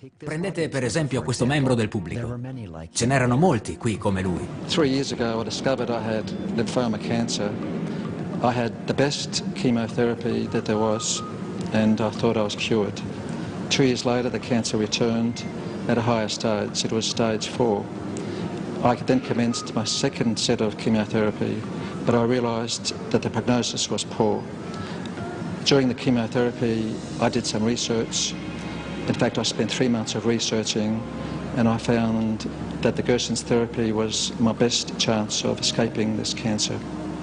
Prendete per esempio questo membro del pubblico. Ce n'erano molti qui come lui. 3 years ago I discovered I had lymphoma cancer. I had the best chemotherapy that there was and I thought I was cured. 2 years later the cancer returned at a higher stage. It was stage 4. I then commenced my second set of chemotherapy, but I realised that the prognosis was poor. During the chemotherapy I did some research. In fact, I spent 3 months of researching and I found that the Gerson's therapy was my best chance of escaping this cancer.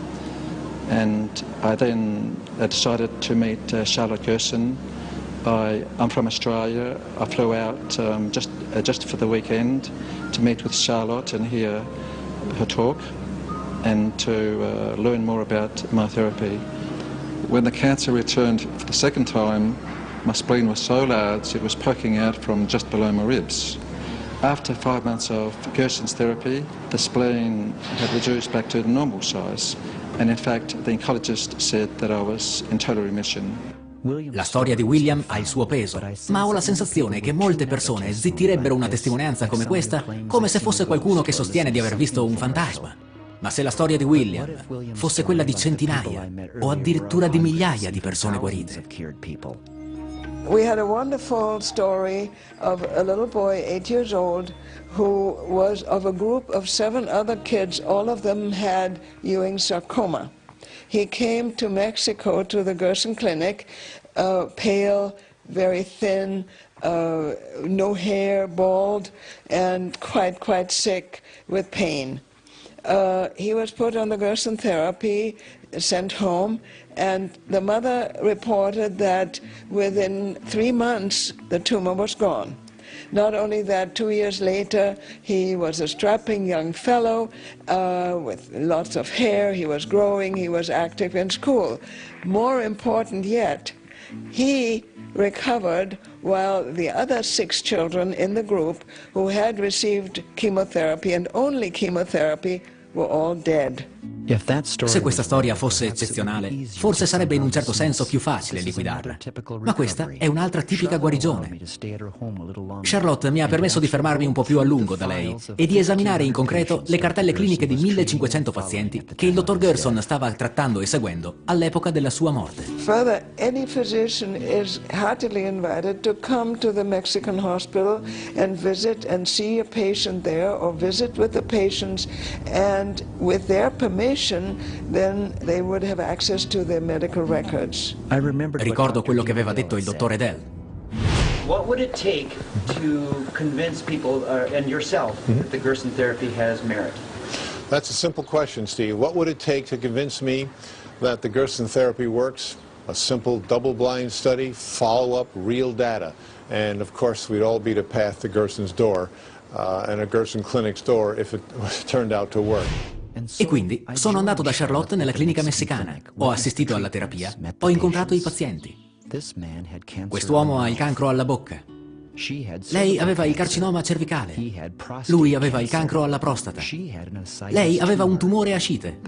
And I then decided to meet Charlotte Gerson. I'm from Australia. I flew out just for the weekend to meet with Charlotte and hear her talk and to learn more about my therapy. When the cancer returned for the second time, my spleen was so large it was poking out from just below my ribs. After 5 months of Gerson's therapy, the spleen had reduced back to the normal size, and in fact the oncologist said that I was in total remission. La storia di William ha il suo peso, ma ho la sensazione che molte persone zittirebbero una testimonianza come questa come se fosse qualcuno che sostiene di aver visto un fantasma. Ma se la storia di William fosse quella di centinaia o addirittura di migliaia di persone guarite. We had a wonderful story of a little boy, 8 years old, who was of a group of 7 other kids. All of them had Ewing sarcoma. He came to Mexico to the Gerson Clinic, pale, very thin, no hair, bald, and quite sick with pain. He was put on the Gerson therapy, sent home, and the mother reported that within 3 months the tumor was gone. Not only that, 2 years later he was a strapping young fellow with lots of hair, he was growing, he was active in school. More important yet, he recovered while the other 6 children in the group who had received chemotherapy and only chemotherapy were all dead. Se questa storia fosse eccezionale, forse sarebbe in un certo senso più facile liquidarla. Ma questa è un'altra tipica guarigione. Charlotte mi ha permesso di fermarmi un po' più a lungo da lei e di esaminare in concreto le cartelle cliniche di 1500 pazienti che il dottor Gerson stava trattando e seguendo all'epoca della sua morte. Further, any physician is heartily invited to come to the Mexican hospital and visit and see a patient there or visit with the patients, and with their permission then they would have access to their medical records. Ricordo quello che aveva detto il dottor Edel. What would it take to convince people and yourself that the Gerson therapy has merit? That's a simple question, Steve. What would it take to convince me that the Gerson therapy works? A simple double-blind study, follow-up, real data. And of course we'd all be to path to Gerson's door and a Gerson clinic's door if it turned out to work. E quindi sono andato da Charlotte nella clinica messicana, ho assistito alla terapia, ho incontrato i pazienti. Quest'uomo ha il cancro alla bocca. Lei aveva il carcinoma cervicale. Lui aveva il cancro alla prostata. Lei aveva un tumore ascite.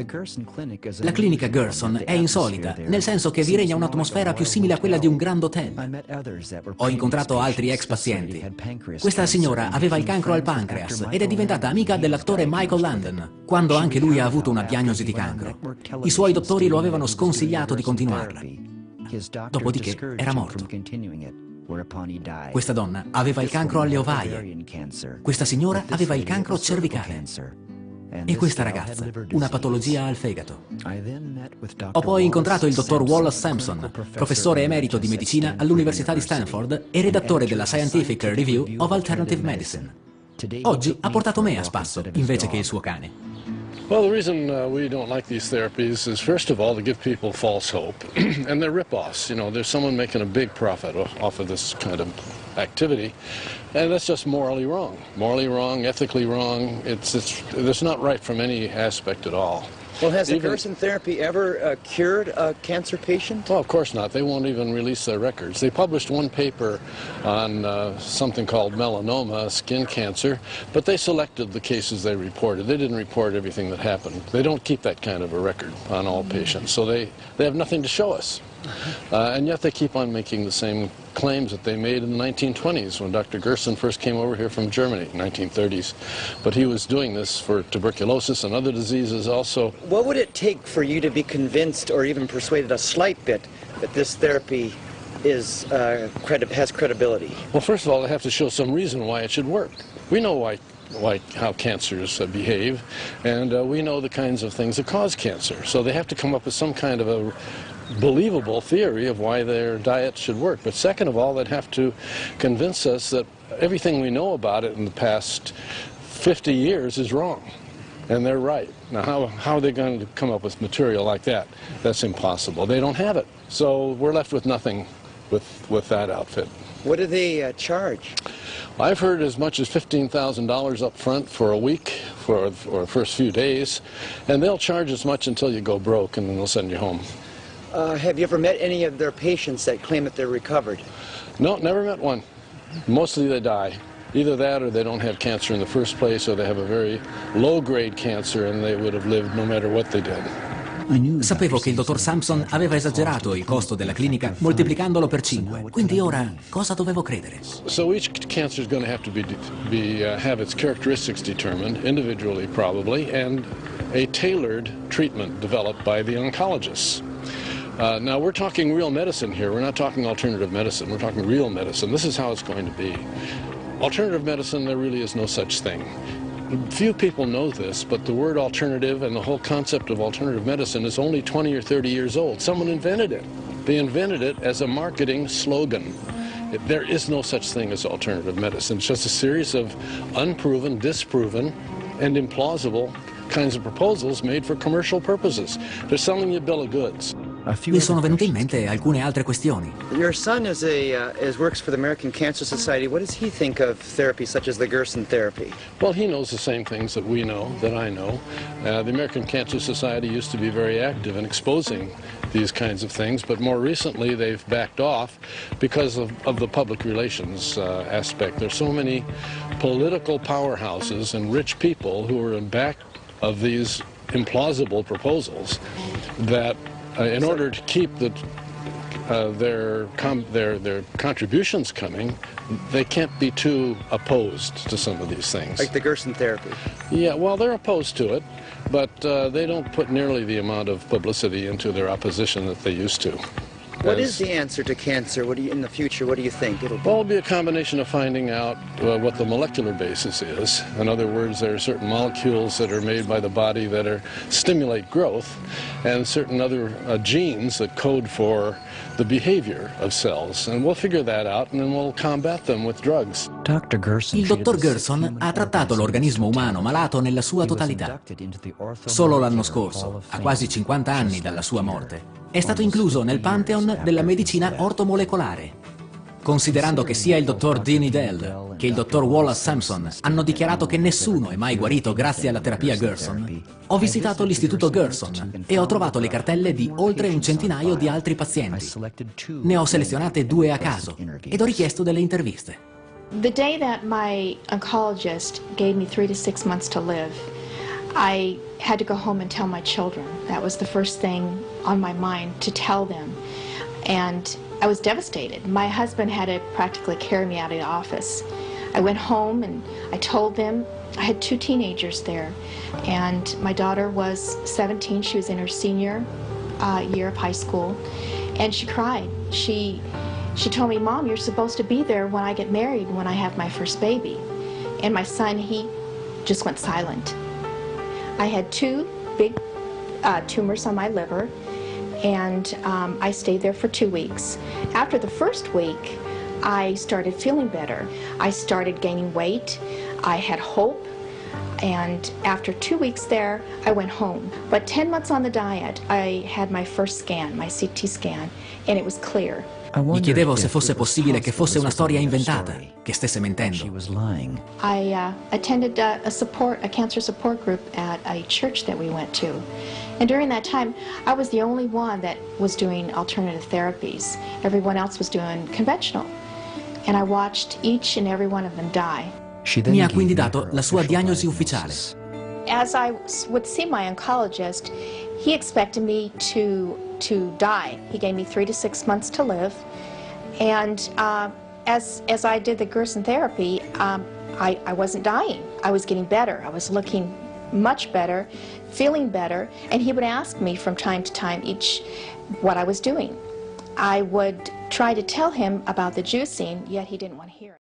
La clinica Gerson è insolita, nel senso che vi regna un'atmosfera più simile a quella di un Grand Hotel. Ho incontrato altri ex pazienti. Questa signora aveva il cancro al pancreas ed è diventata amica dell'attore Michael Landon, quando anche lui ha avuto una diagnosi di cancro. I suoi dottori lo avevano sconsigliato di continuarla. Dopodiché era morto. Questa donna aveva il cancro alle ovaie. Questa signora aveva il cancro cervicale. E questa ragazza, una patologia al fegato. Ho poi incontrato il dottor Wallace Sampson, professore emerito di medicina all'Università di Stanford e redattore della Scientific Review of Alternative Medicine. Oggi ha portato me a spasso, invece che il suo cane. Well, the reason we don't like these therapies is, first of all, to give people false hope, and they're rip-offs. You know, there's someone making a big profit off of this kind of activity, and that's just morally wrong, ethically wrong. It's not right from any aspect at all. Well, has the Gerson therapy ever cured a cancer patient? Well, of course not. They won't even release their records. They published one paper on something called melanoma, skin cancer, but they selected the cases they reported. They didn't report everything that happened. They don't keep that kind of a record on all patients, so they have nothing to show us. And yet they keep on making the same claims that they made in the 1920s when Dr. Gerson first came over here from Germany, 1930s. But he was doing this for tuberculosis and other diseases also. What would it take for you to be convinced or even persuaded a slight bit that this therapy is, has credibility? Well, first of all, they have to show some reason why it should work. We know how cancers behave, and we know the kinds of things that cause cancer. So they have to come up with some kind of a believable theory of why their diet should work. But second of all, they'd have to convince us that everything we know about it in the past 50 years is wrong, and they're right. Now, how are they going to come up with material like that? That's impossible. They don't have it. So we're left with nothing with that outfit. What do they charge? I've heard as much as $15,000 up front for a week, for the first few days, and they'll charge as much until you go broke, and then they'll send you home. Have you ever met any of their patients that claim that they're recovered? No, never met one. Mostly they die. Either that or they don't have cancer in the first place, or they have a very low-grade cancer and they would have lived no matter what they did. Sapevo che il dottor Sampson aveva esagerato il costo della clinica moltiplicandolo per 5, quindi ora cosa dovevo credere? So each cancer is going to have to have its characteristics determined, individually probably, and a tailored treatment developed by the oncologists. Now we're talking real medicine here. We're not talking alternative medicine. We're talking real medicine. This is how it's going to be. Alternative medicine, there really is no such thing. Few people know this, but the word alternative and the whole concept of alternative medicine is only 20 or 30 years old. Someone invented it. They invented it as a marketing slogan. There is no such thing as alternative medicine. It's just a series of unproven, disproven, and implausible kinds of proposals made for commercial purposes. They're selling you a bill of goods. Mi sono venute in mente alcune altre questioni. Your son works for the American Cancer Society. What does he think of therapy such as the Gerson therapy? Well, he knows the same things that we know, that I know. The American Cancer Society used to be very active in exposing these kinds of things, but more recently they've backed off because of the public relations aspect. There's so many political powerhouses and rich people who are in back of these implausible proposals that in order to keep their contributions coming, they can't be too opposed to some of these things. Like the Gerson therapy? Yeah, well, they're opposed to it, but they don't put nearly the amount of publicity into their opposition that they used to. What is the answer to cancer? In the future, what do you think it'll be? Well, it'll be a combination of finding out what the molecular basis is. In other words, there are certain molecules that are made by the body that stimulate growth, and certain other genes that code for the behavior of cells. And we'll figure that out, and then we'll combat them with drugs. Il dottor Gerson ha trattato l'organismo umano malato nella sua totalità. Solo l'anno scorso, a quasi 50 anni dalla sua morte, è stato incluso nel pantheon della medicina ortomolecolare. Considerando che sia il dottor Dean Edel che il dottor Wallace Sampson hanno dichiarato che nessuno è mai guarito grazie alla terapia Gerson, ho visitato l'istituto Gerson e ho trovato le cartelle di oltre un centinaio di altri pazienti. Ne ho selezionate 2 a caso ed ho richiesto delle interviste. The day that my oncologist gave me 3 to 6 months to live, I had to go home and tell my children. That was the first thing on my mind, to tell them. And I was devastated. My husband had to practically carry me out of the office. I went home and I told them. I had 2 teenagers there, and my daughter was 17. She was in her senior year of high school, and she cried. She told me, "Mom, you're supposed to be there when I get married, when I have my first baby." And my son, he just went silent. I had 2 big tumors on my liver, and I stayed there for 2 weeks. After the first week, I started feeling better. I started gaining weight. I had hope. And after 2 weeks there, I went home. But 10 months on the diet, I had my first scan, my CT scan, and it was clear. Mi chiedevo se fosse possibile che fosse una storia inventata, che stesse mentendo. I attended a cancer support group at a church that we went to. And during that time, I was the only one that was doing alternative therapies. Everyone else was doing conventional. And I watched each and every one of them die. Mi ha quindi dato la sua diagnosi ufficiale. As I would see my oncologist, he expected me to die. He gave me 3 to 6 months to live, And as I did the Gerson therapy, I wasn't dying. I was getting better. I was looking much better, feeling better, and he would ask me from time to time what I was doing. I would try to tell him about the juicing, yet he didn't want to hear it.